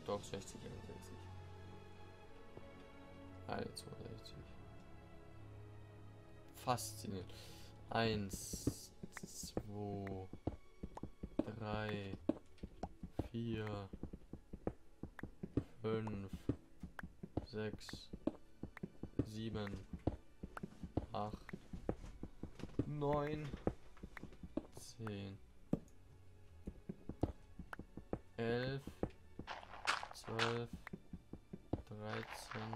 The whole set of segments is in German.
Doch, 60, 61. Alle 62. Faszinierend. 1, 2, 3, 4, 5, 6, 7, 8, 9, 10, 11, 12, 13,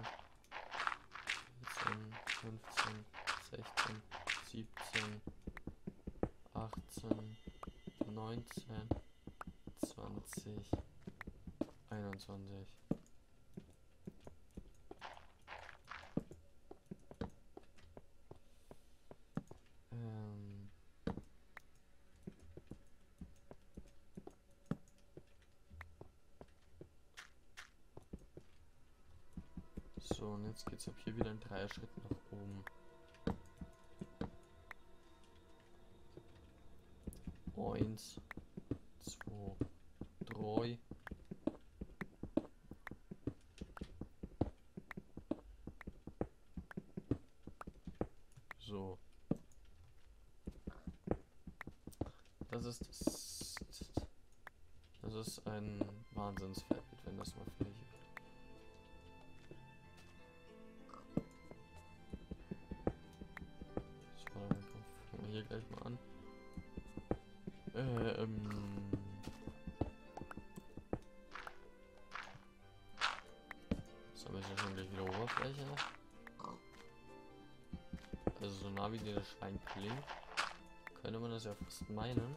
14, 15, 16, 17, 18, 19, 20, 21. So, und jetzt geht's ab hier wieder in 3 Schritten nach oben. Eins, zwei, drei. So. Das ist ein Wahnsinnsfeld, wenn das mal fertig wird. So, dann fangen wir hier gleich mal an. So, haben wir jetzt schon gleich wieder Oberfläche. Also so nah wie das Schwein klingt, könnte man das ja fast meinen.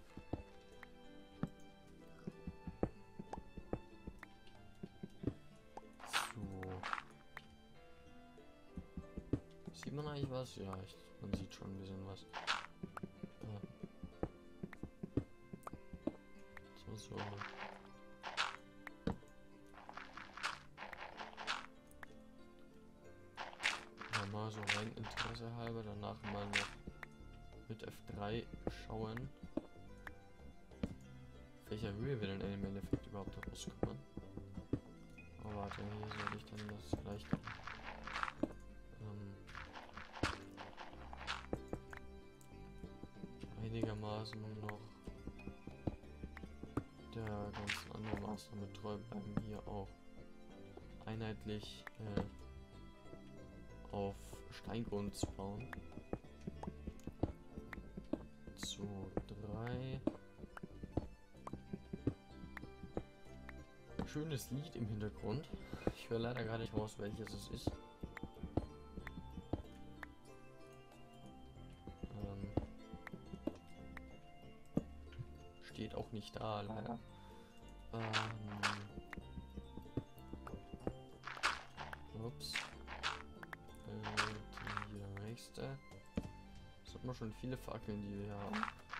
So. Sieht man eigentlich was? Ja, man sieht schon ein bisschen was. So. Ja, mal so rein Interesse halber, danach mal noch mit F3 schauen, auf welcher Höhe wir denn im Endeffekt überhaupt rauskommen. Aber warte, hier soll ich dann das vielleicht einigermaßen noch der ganzen anderen Maßnahme treu bleiben, hier auch einheitlich auf Steingrund zu bauen. 2, 3. Schönes Lied im Hintergrund. Ich höre leider gar nicht raus, welches es ist. Steht auch nicht da, leider. Ups. Die nächste. Das hat man schon viele Fackeln, die wir hier haben.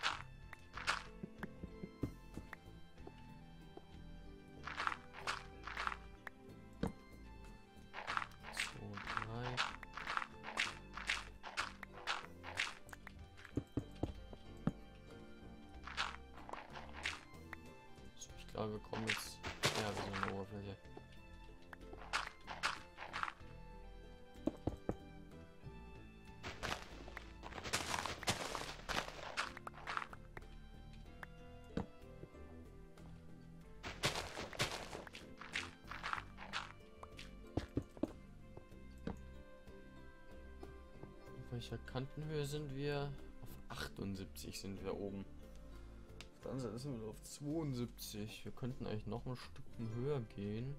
Ich glaube, wir kommen jetzt. Ja, wir sind an der Oberfläche. Auf welcher Kantenhöhe sind wir? Auf 78 sind wir oben. Dann sind wir auf 72. Wir könnten eigentlich noch ein Stück höher gehen.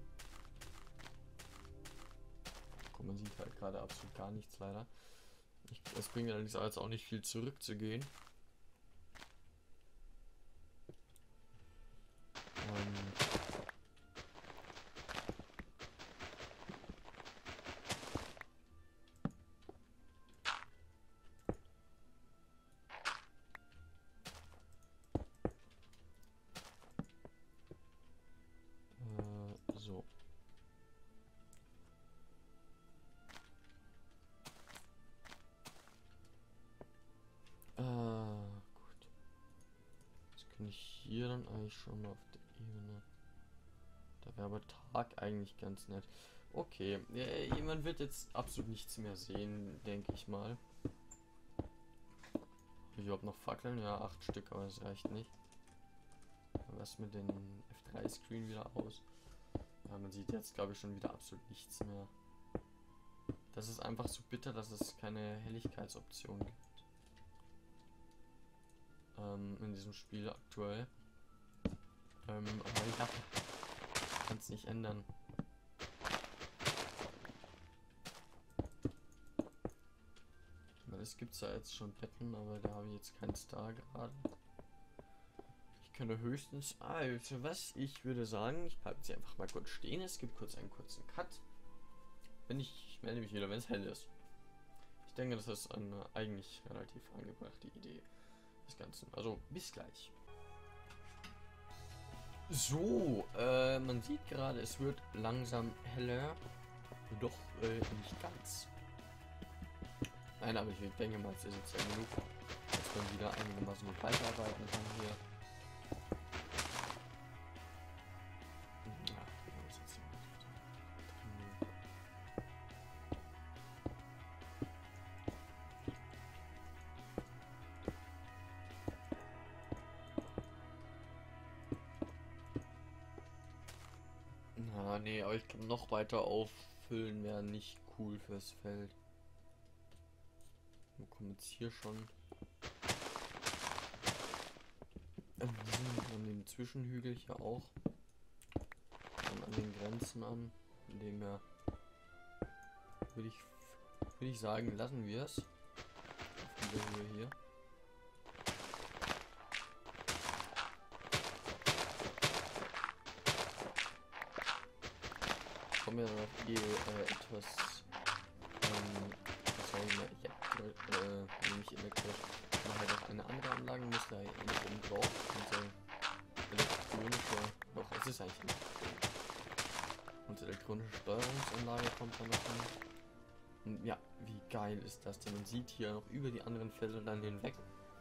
Guck, man sieht halt gerade absolut gar nichts leider. Es bringt allerdings jetzt auch nicht viel zurückzugehen. So. Gut. Jetzt kann ich hier dann eigentlich schon mal auf der Ebene da Ja, aber Tag eigentlich ganz nett. Okay, ja, jemand wird jetzt absolut nichts mehr sehen, denke ich mal. Ich habe noch Fackeln, ja, 8 Stück, aber das reicht nicht. Was mit den F3-Screen wieder aus? Ja, man sieht jetzt, glaube ich, schon wieder absolut nichts mehr. Das ist einfach so bitter, dass es keine Helligkeitsoption gibt. In diesem Spiel aktuell. Aber ja, kann es nicht ändern. Weil es gibt ja jetzt schon Betten, aber da habe ich jetzt keinen Star gerade. Ich könnte höchstens... Also was, ich würde sagen, ich bleibe jetzt einfach mal kurz stehen. Es gibt kurz einen kurzen Cut. Ich melde mich wieder, wenn es hell ist. Ich denke, das ist eine eigentlich relativ angebrachte Idee des Ganzen. Also bis gleich. So, man sieht gerade, es wird langsam heller, doch nicht ganz. Nein, aber ich denke mal, es ist jetzt ja genug, dass man wieder einigermaßen gut weiterarbeiten kann hier. Ja, das ist jetzt na, nee, aber ich kann noch weiter auffüllen, wäre nicht cool fürs Feld. Wir kommen jetzt hier schon an dem Zwischenhügel hier auch und an den Grenzen an, indem wir würde ich sagen, lassen wir es auf dieser Höhe hier. Kommen wir noch etwas nämlich elektrisch. Man halt auch eine andere Anlage muss da nicht oben drauf. Unsere elektronische, doch es ist eigentlich nicht. Unsere elektronische Steuerungsanlage kommt da noch hin. Und ja, wie geil ist das denn? Man sieht hier noch über die anderen Felder dann hinweg.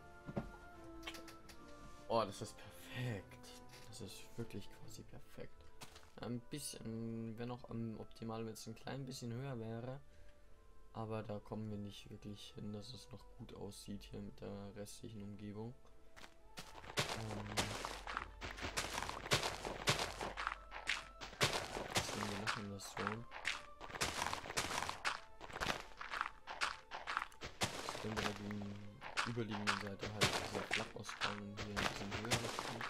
Oh, das ist perfekt. Das ist wirklich quasi perfekt. Ein bisschen, wenn auch optimal, wenn es ein klein bisschen höher wäre. Aber da kommen wir nicht wirklich hin, dass es noch gut aussieht hier mit der restlichen Umgebung. Wir machen das so. Ich denke, bei der überliegenden Seite halt dieser Flachausfall und hier ein bisschen höher steht.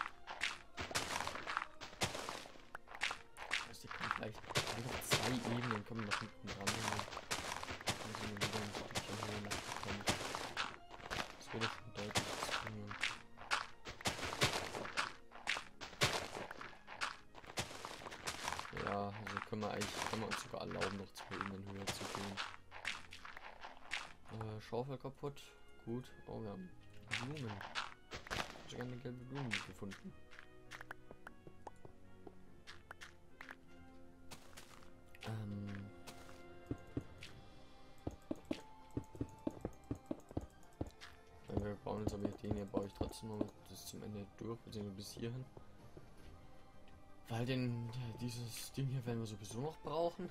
Das heißt, hier kommen vielleicht einfach 2 Ebenen, kommen noch hinten dran. Das würde schon deutlich zwingen. Ja, also können wir uns sogar erlauben, noch 2 Ebenen höher zu gehen. Schaufel kaputt. Gut. Oh, wir haben Blumen. Ich habe sogar eine gelbe Blume gefunden. Wir bauen jetzt aber den hier, baue ich trotzdem noch bis zum Ende durch, beziehungsweise bis hierhin. Weil dieses Ding hier werden wir sowieso noch brauchen.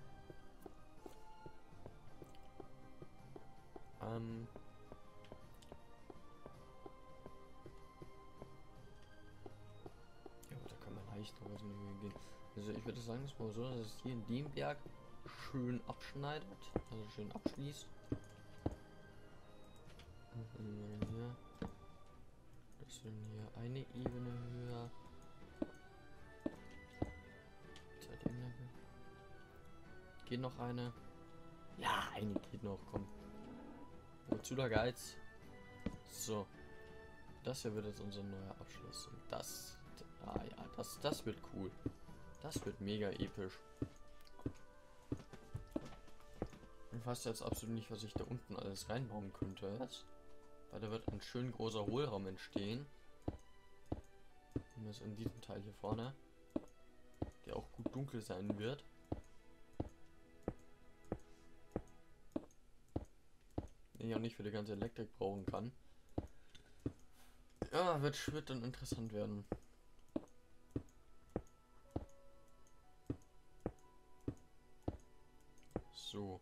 Ja, da kann man leicht noch was in die Höhe gehen. Also ich würde sagen, es mal so, dass es hier in dem Berg schön abschneidet, also schön abschließt. Hier. Das sind hier eine Ebene höher. Geht noch eine? Ja, eine geht noch, komm. Wozu der Geiz? So. Das hier wird jetzt unser neuer Abschluss. Und das. Ja, das wird cool. Das wird mega episch. Ich weiß jetzt absolut nicht, was ich da unten alles reinbauen könnte jetzt. Weil da wird ein schön großer Hohlraum entstehen. Und das in diesem Teil hier vorne. Der auch gut dunkel sein wird. Den ich auch nicht für die ganze Elektrik brauchen kann. Ja, wird dann interessant werden. So.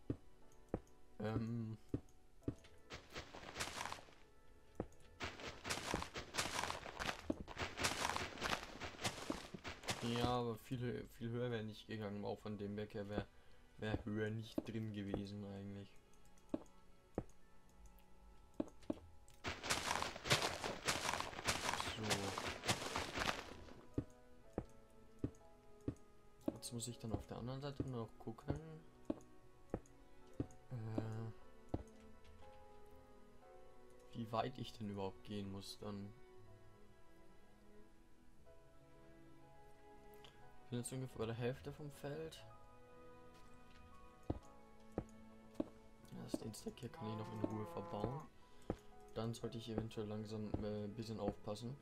Ja, aber viel höher wäre nicht gegangen. Auch von dem weg her wäre höher nicht drin gewesen eigentlich. So. Jetzt muss ich dann auf der anderen Seite noch gucken. Wie weit ich denn überhaupt gehen muss dann. Ich bin jetzt ungefähr bei der Hälfte vom Feld. Den Stack hier kann ich noch in Ruhe verbauen. Dann sollte ich eventuell langsam ein bisschen aufpassen,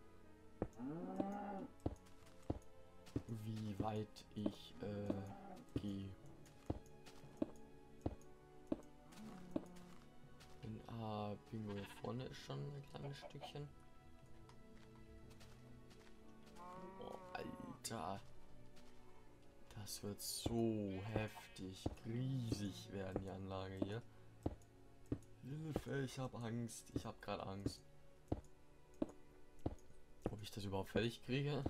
wie weit ich gehe. Bingo, hier vorne ist schon ein kleines Stückchen. Oh, Alter. Das wird so heftig, riesig werden die Anlage hier. Hilfe, ich habe Angst. Ich habe gerade Angst. Ob ich das überhaupt fertig kriege?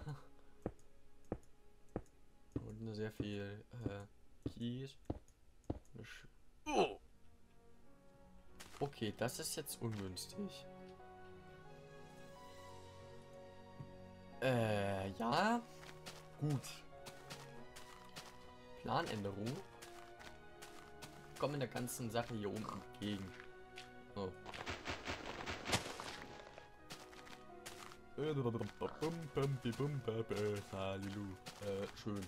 Und sehr viel Kies. Oh. Okay, das ist jetzt ungünstig. Ja. Gut. Planänderung. Kommen der ganzen Sache hier oben entgegen. Oh. Schön.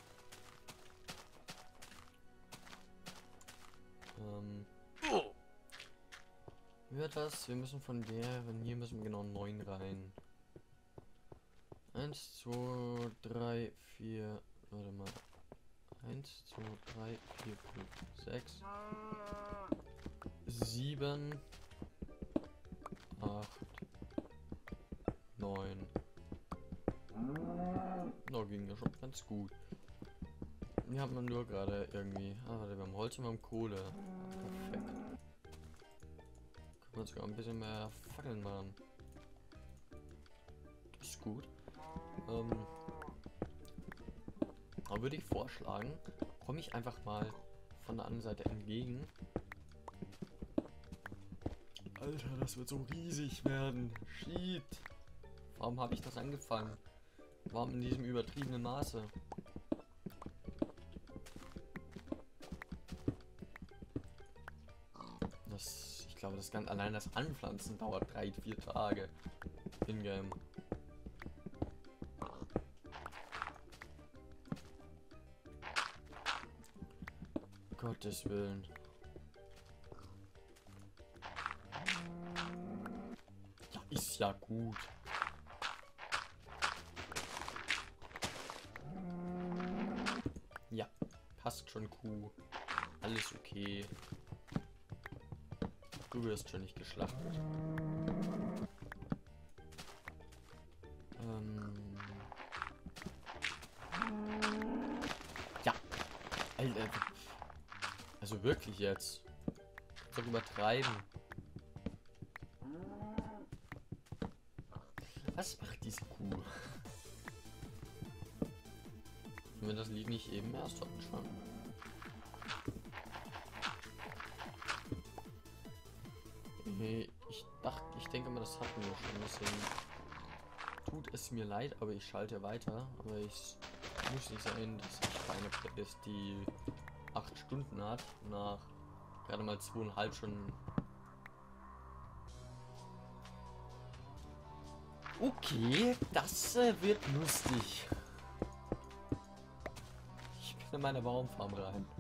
Wie wird das? Wir müssen von hier müssen wir genau 9 rein. 1, 2, 3, 4, warte mal. 1, 2, 3, 4, 5, 6, 7, 8, 9. Da ging ja schon ganz gut. Wir haben nur gerade irgendwie. Warte, wir haben Holz und wir haben Kohle. Perfekt. Können wir sogar ein bisschen mehr Fackeln machen. Das ist gut. Aber würde ich vorschlagen, komme ich einfach mal von der anderen Seite entgegen. Alter, das wird so riesig werden. Shit. Warum habe ich das angefangen? Warum in diesem übertriebenen Maße? Ich glaube, das ganz allein das Anpflanzen dauert 3-4 Tage. In-game. Gottes Willen. Ja, ist ja gut. Ja, passt schon, Kuh. Alles okay. Du wirst schon nicht geschlachtet. Ja. Alter. Also wirklich jetzt. Doch übertreiben. Was macht diese Kuh? Wenn wir das Lied nicht eben erst hatten schon. Ich denke mal, das hatten wir schon. Deswegen tut es mir leid, aber ich schalte weiter. Aber es muss nicht sein, dass ich bei einer Playlist, die 8 Stunden hat, nach gerade mal 2,5 Stunden. Okay, das wird lustig. Ich bin in meine Baumfarm rein.